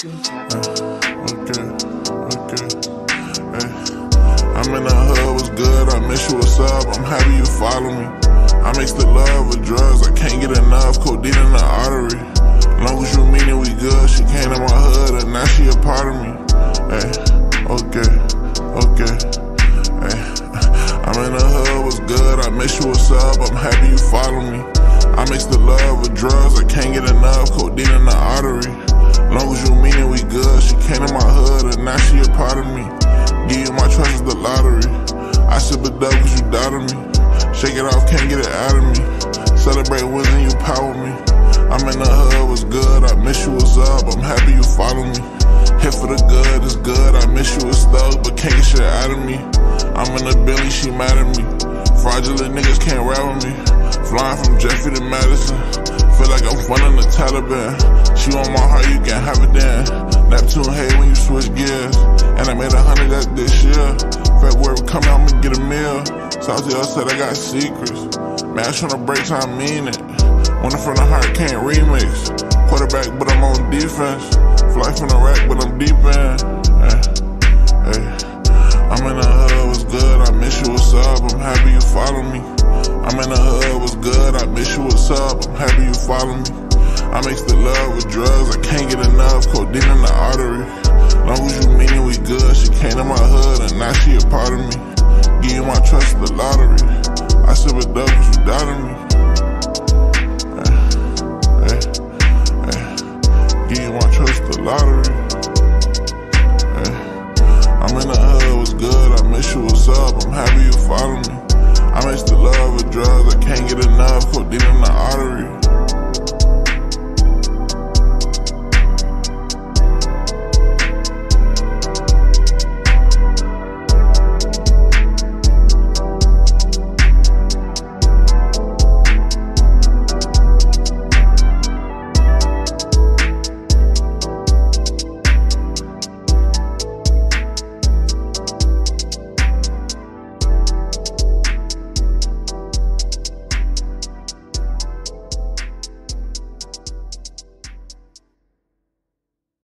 Okay. Hey. I'm in the hood, what's good? I miss you, what's up? I'm happy you follow me. I mix the love with drugs, I can't get enough. Codeine in the artery. Long as you mean it, we good. She came to my hood and now she a part of me. Hey. Okay. Hey. I'm in the hood, what's good? I miss you, what's up? I'm happy you follow me. I mix the love with drugs, I can't get enough. Codeine in the artery. Long as you mean it, we good. She came to my hood and now she a part of me. Give you my trust is the lottery. I sip it up cause you doubted me. Shake it off, can't get it out of me. Celebrate wins and you power me. I'm in the hood, what's good? I miss you, what's up? I'm happy you follow me. Hit for the good, it's good. I miss you, it's thug, but can't get shit out of me. I'm in the Billy, she mad at me. Fraudulent niggas can't rap with me. Flying from Jeffrey to Madison. Feel like I'm funding the Taliban. She on my heart, you can have it then. Neptune hate when you switch gears. And I made 100 that this year. February coming, I'ma get a meal. South Hill said I got secrets. Man, I tryna break, so I mean it. Winning from the heart, can't remix. Quarterback, but I'm on defense. Fly from the rack, but I'm deep in. Hey. I'm in the hood, what's good? I miss you, what's up? I'm happy you follow me. I'm in the hood, what's good? I miss you, what's up? I'm happy you follow me. I mix the love with drugs, I can't get enough. Codeine in the artery. Long as you mean it, we good. She came to my hood and now she a part of me. Give you my trust, the lottery. I sip it up cause you doubted me. Hey. Give you my trust, the lottery. Hey. I'm in the hood, what's good? I miss you, what's up? I'm happy you follow me. I mix the love with drugs, I can't get enough. Codeine in the artery.